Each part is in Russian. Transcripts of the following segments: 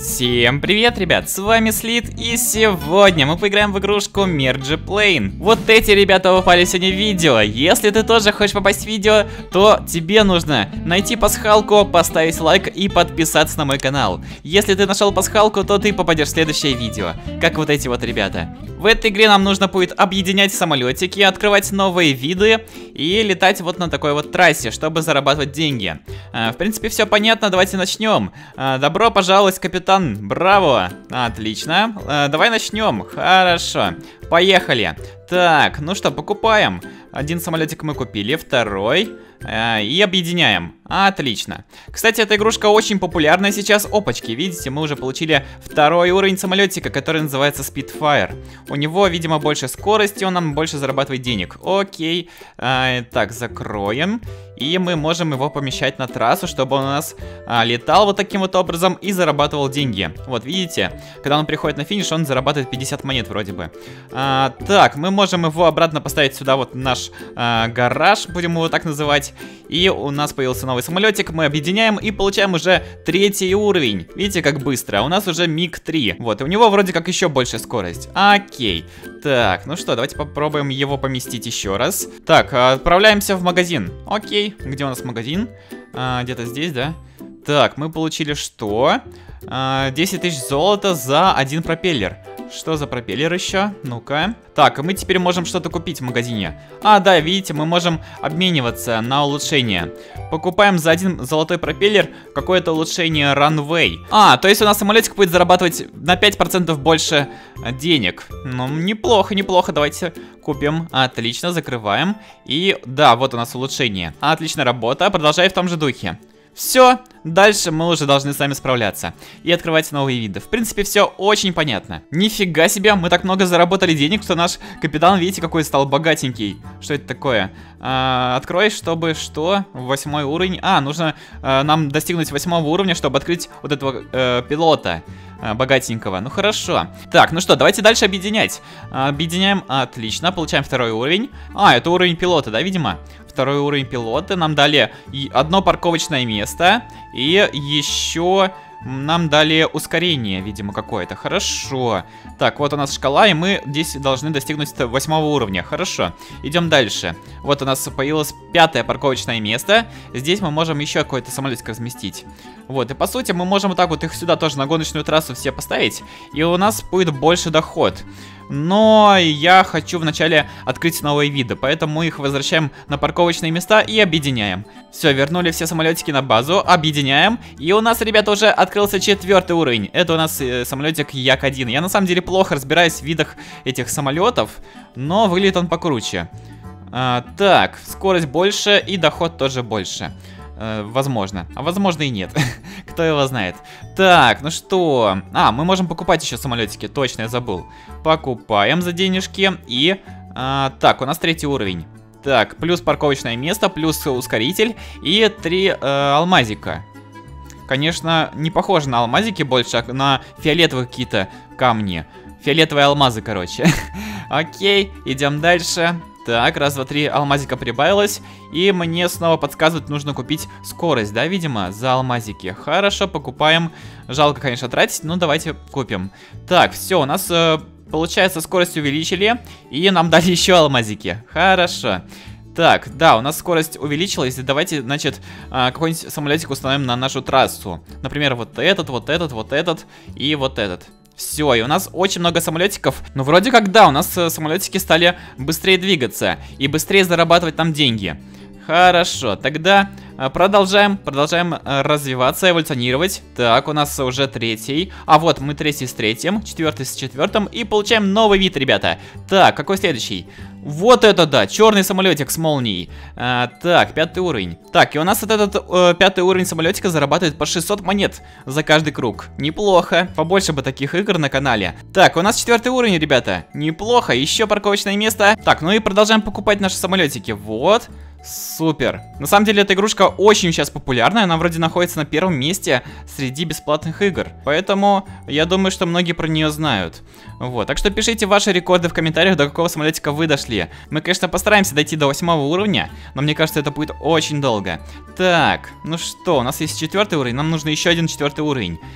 Всем привет, ребят, с вами Слит, и сегодня мы поиграем в игрушку Merge Plane. Вот эти ребята попали сегодня в видео. Если ты тоже хочешь попасть в видео, то тебе нужно найти пасхалку, поставить лайк и подписаться на мой канал. Если ты нашел пасхалку, то ты попадешь в следующее видео, как вот эти вот ребята. В этой игре нам нужно будет объединять самолетики, открывать новые виды и летать вот на такой вот трассе, чтобы зарабатывать деньги. В принципе, все понятно, давайте начнем. Добро пожаловать, капитан, браво! Отлично, давай начнем, хорошо, поехали. Так, ну что, покупаем. Один самолетик мы купили, второй. И объединяем. Отлично. Кстати, эта игрушка очень популярная сейчас. Опачки, видите, мы уже получили второй уровень самолетика, который называется Spitfire. У него, видимо, больше скорости, он нам больше зарабатывает денег. Окей. Так, закроем. И мы можем его помещать на трассу, чтобы он у нас летал вот таким вот образом и зарабатывал деньги. Вот, видите, когда он приходит на финиш, он зарабатывает 50 монет вроде бы. Так, мы можем его обратно поставить сюда, вот наш гараж, будем его так называть. И у нас появился новый самолетик, мы объединяем и получаем уже третий уровень. Видите, как быстро, у нас уже МиГ-3. Вот, и у него вроде как еще больше скорость. Окей. Так, ну что, давайте попробуем его поместить еще раз. Так, отправляемся в магазин. Окей, где у нас магазин? Где-то здесь, да? Так, мы получили что? 10 тысяч золота за один пропеллер. Что за пропеллер еще? Ну-ка. Так, мы теперь можем что-то купить в магазине. Да, видите, мы можем обмениваться на улучшение. Покупаем за один золотой пропеллер какое-то улучшение Runway. То есть у нас самолетик будет зарабатывать на 5% больше денег. Ну, неплохо, неплохо, давайте купим. Отлично, закрываем. И да, вот у нас улучшение. Отличная работа, продолжай в том же духе. Все, дальше мы уже должны сами справляться и открывать новые виды. В принципе, все очень понятно. Нифига себе, мы так много заработали денег, что наш капитан, видите, какой стал богатенький. Что это такое? Открой, чтобы что? 8 уровень. Нужно нам достигнуть 8 уровня, чтобы открыть вот этого пилота богатенького. Ну хорошо. Так, ну что, давайте дальше объединять. Объединяем, отлично, получаем второй уровень. Это уровень пилота, да, видимо? Второй уровень пилота. Нам дали одно парковочное место. И еще нам дали ускорение, видимо, какое-то. Хорошо. Так, вот у нас шкала, и мы здесь должны достигнуть 8 уровня. Хорошо. Идем дальше. Вот у нас появилось 5-е парковочное место. Здесь мы можем еще какой-то самолетик разместить. Вот, и по сути мы можем вот так вот их сюда тоже на гоночную трассу все поставить. И у нас будет больше доход. Но я хочу вначале открыть новые виды, поэтому мы их возвращаем на парковочные места и объединяем. Все, вернули все самолетики на базу, объединяем. И у нас, ребята, уже открылся 4-й уровень. Это у нас самолетик Як-1. Я на самом деле плохо разбираюсь в видах этих самолетов, но выглядит он покруче. Так, скорость больше и доход тоже больше. Возможно, а возможно и нет. Кто его знает. Так, ну что? Мы можем покупать еще самолетики. Точно, я забыл. Покупаем за денежки. И так, у нас 3-й уровень. Так, плюс парковочное место, плюс ускоритель и 3 алмазика. Конечно, не похоже на алмазики больше, а на фиолетовые какие-то камни. Фиолетовые алмазы, короче. Окей, идем дальше. Так, раз, два, три, алмазика прибавилось. И мне снова подсказывают, нужно купить скорость, да, видимо, за алмазики. Хорошо, покупаем. Жалко, конечно, тратить, но давайте купим. Так, все, у нас, получается, скорость увеличили. И нам дали еще алмазики. Хорошо. Так, да, у нас скорость увеличилась. И давайте, значит, какой-нибудь самолетик установим на нашу трассу. Например, вот этот, вот этот, вот этот и вот этот. Все, и у нас очень много самолетиков. Ну, вроде как, да, у нас самолетики стали быстрее двигаться и быстрее зарабатывать там деньги. Хорошо, тогда продолжаем развиваться, эволюционировать. Так, у нас уже 3-й. Вот, мы 3-й с 3-м, 4-й с 4-м. И получаем новый вид, ребята. Так, какой следующий? Вот это да, черный самолетик с молнией. Так, 5-й уровень. Так, и у нас вот этот 5-й уровень самолетика зарабатывает по 600 монет за каждый круг. Неплохо, побольше бы таких игр на канале. Так, у нас 4-й уровень, ребята. Неплохо, еще парковочное место. Так, ну и продолжаем покупать наши самолетики. Вот. Супер. На самом деле эта игрушка очень сейчас популярная. Она вроде находится на 1-м месте среди бесплатных игр. Поэтому я думаю, что многие про нее знают. Вот, так что пишите ваши рекорды в комментариях, до какого самолетика вы дошли. Мы, конечно, постараемся дойти до 8-го уровня, но мне кажется, это будет очень долго. Так, ну что, у нас есть 4-й уровень, нам нужно еще один 4-й уровень.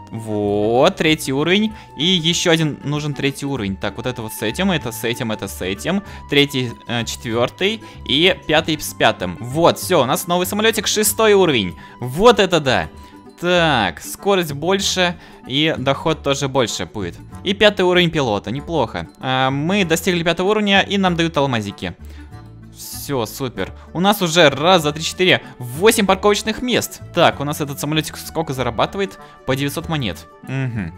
Вот, третий уровень. И еще один нужен третий уровень. Так, вот это вот с этим, это с этим, это с этим. Третий, четвертый и пятый с пятым. Вот, все, у нас новый самолетик, 6-й уровень. Вот это да. Так, скорость больше и доход тоже больше будет. И 5-й уровень пилота, неплохо. Мы достигли 5-го уровня и нам дают алмазики. Все, супер. У нас уже раз, два, три, четыре, 8 парковочных мест. Так, у нас этот самолетик сколько зарабатывает? По 900 монет. Угу.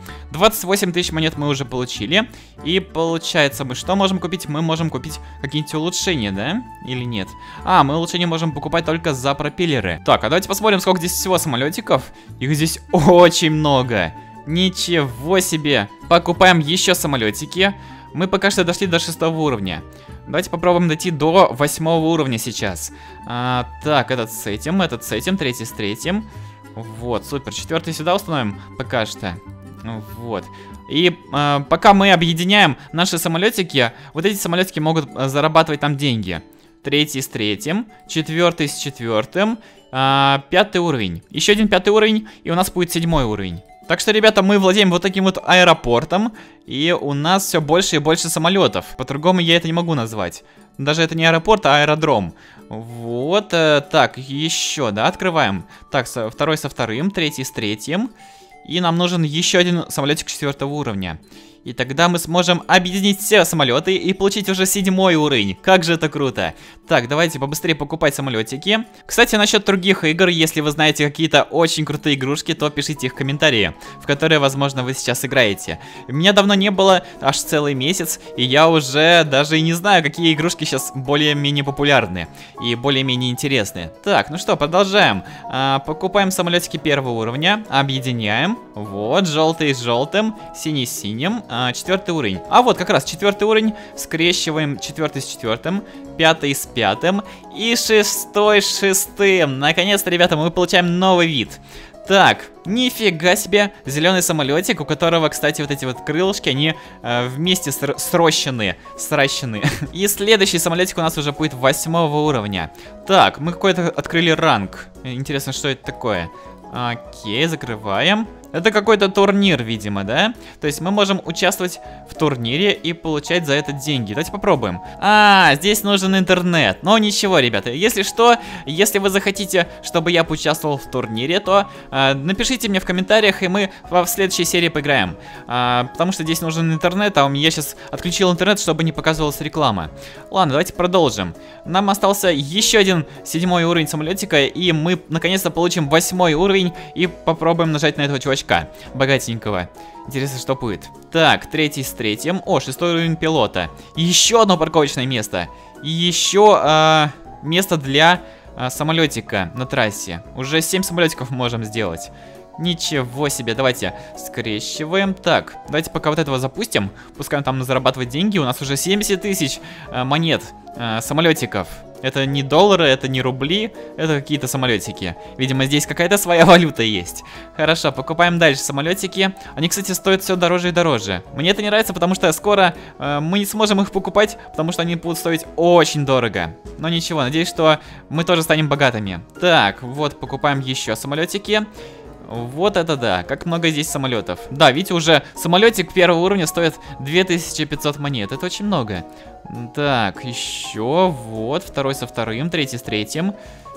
28 тысяч монет мы уже получили. И получается, мы что можем купить? Мы можем купить какие-нибудь улучшения, да? Или нет? Мы улучшения можем покупать только за пропеллеры. Так, а давайте посмотрим, сколько здесь всего самолетиков. Их здесь очень много. Ничего себе. Покупаем еще самолетики. Мы пока что дошли до 6-го уровня. Давайте попробуем дойти до 8-го уровня сейчас. Так, этот с этим, третий с третьим. Вот, супер. 4-й сюда установим пока что. Вот. И пока мы объединяем наши самолетики, вот эти самолетики могут зарабатывать там деньги. 3-й с 3-м, 4-й с 4-м, 5-й уровень. Еще один 5-й уровень, и у нас будет 7-й уровень. Так что, ребята, мы владеем вот таким вот аэропортом, и у нас все больше и больше самолетов. По-другому я это не могу назвать. Даже это не аэропорт, а аэродром. Вот, так, еще, да, открываем. Так, второй со вторым, третий с третьим. И нам нужен еще один самолетик 4-го уровня. И тогда мы сможем объединить все самолеты и получить уже 7-й уровень. Как же это круто. Так, давайте побыстрее покупать самолетики. Кстати, насчет других игр, если вы знаете какие-то очень крутые игрушки, то пишите их в комментарии, в которые, возможно, вы сейчас играете. Меня давно не было, аж целый месяц, и я уже даже и не знаю, какие игрушки сейчас более-менее популярны и более-менее интересные. Так, ну что, продолжаем. Покупаем самолетики 1-го уровня, объединяем. Вот, желтый с желтым, синий с синим. 4-й уровень. Вот как раз 4-й уровень. Скрещиваем 4-й с 4-м, 5-й с 5-м и 6-й с 6-м. Наконец-то, ребята, мы получаем новый вид. Так, нифига себе, зеленый самолетик, у которого, кстати, вот эти вот крылышки, они вместе сращены. И следующий самолетик у нас уже будет 8-го уровня. Так, мы какой-то открыли ранг. Интересно, что это такое? Окей, закрываем. Это какой-то турнир, видимо, да? То есть мы можем участвовать в турнире и получать за это деньги. Давайте попробуем. Здесь нужен интернет. Но ничего, ребята, если что, если вы захотите, чтобы я поучаствовал в турнире, то напишите мне в комментариях, и мы в следующей серии поиграем. Потому что здесь нужен интернет, а у меня сейчас отключил интернет, чтобы не показывалась реклама. Ладно, давайте продолжим. Нам остался еще один 7-й уровень самолетика, и мы наконец-то получим 8-й уровень и попробуем нажать на этого чувачка богатенького. Интересно, что будет. Так, 3-й с 3-м. 6-й уровень пилота. Еще одно парковочное место. И еще место для самолетика на трассе. Уже 7 самолетиков можем сделать. Ничего себе, давайте скрещиваем. Так, давайте пока вот этого запустим. Пускай он там зарабатывает деньги. У нас уже 70 тысяч монет самолетиков. Это не доллары, это не рубли, это какие-то самолетики. Видимо, здесь какая-то своя валюта есть. Хорошо, покупаем дальше самолетики. Они, кстати, стоят все дороже и дороже. Мне это не нравится, потому что скоро мы не сможем их покупать, потому что они будут стоить очень дорого. Но ничего, надеюсь, что мы тоже станем богатыми. Так, вот, покупаем еще самолетики. Вот это да, как много здесь самолетов. Да, видите, уже самолетик 1-го уровня стоит 2500 монет. Это очень много. Так, еще вот, 2-й со 2-м, 3-й с 3-м.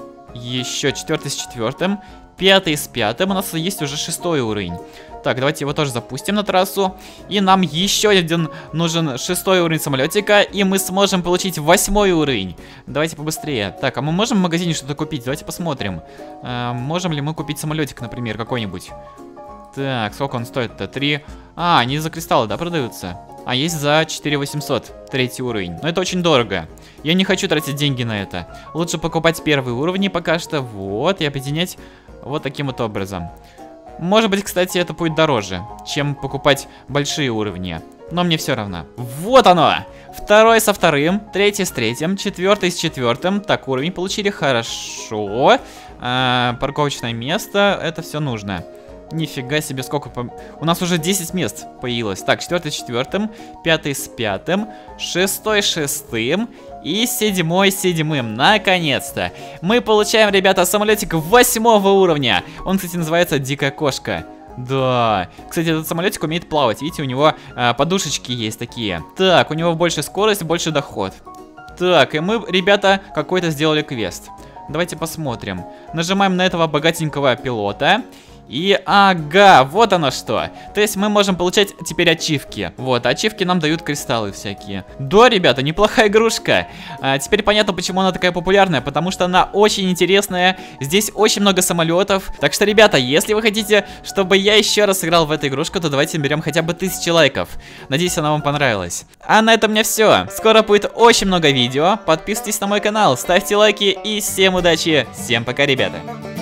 Еще 4-й с 4-м, 5-й с 5-м. У нас есть уже 6-й уровень. Так, давайте его тоже запустим на трассу. И нам еще один нужен 6-й уровень самолетика. И мы сможем получить 8-й уровень. Давайте побыстрее. Так, а мы можем в магазине что-то купить? Давайте посмотрим. Можем ли мы купить самолетик, например, какой-нибудь? Так, сколько он стоит-то? 3. Они за кристаллы, да, продаются? Есть за 4800, 3-й уровень. Но это очень дорого. Я не хочу тратить деньги на это. Лучше покупать 1-й уровень пока что. Вот, и объединять вот таким вот образом. Может быть, кстати, это будет дороже, чем покупать большие уровни. Но мне все равно. Вот оно! 2-й со 2-м, 3-й с 3-м, 4-й с 4-м. Так, уровень получили, хорошо. Парковочное место, это все нужно. Нифига себе, сколько... У нас уже 10 мест появилось. Так, 4-й с 4-м, 5-й с 5-м, 6-й с 6-м и 7-й с 7-м. Наконец-то. Мы получаем, ребята, самолетик 8-го уровня. Он, кстати, называется Дикая кошка. Да. Кстати, этот самолетик умеет плавать. Видите, у него подушечки есть такие. Так, у него больше скорость, больше доход. Так, и мы, ребята, какой-то сделали квест. Давайте посмотрим. Нажимаем на этого богатенького пилота. И, ага, вот оно что. То есть мы можем получать теперь ачивки. Вот, ачивки нам дают кристаллы всякие. Да, ребята, неплохая игрушка. Теперь понятно, почему она такая популярная. Потому что она очень интересная. Здесь очень много самолетов. Так что, ребята, если вы хотите, чтобы я еще раз сыграл в эту игрушку, то давайте наберем хотя бы 1000 лайков. Надеюсь, она вам понравилась. А на этом у меня все. Скоро будет очень много видео. Подписывайтесь на мой канал, ставьте лайки и всем удачи. Всем пока, ребята.